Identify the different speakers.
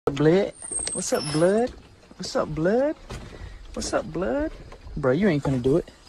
Speaker 1: Blood? What's up, blood? What's up, blood? What's up, blood? Bro, you ain't finna do it.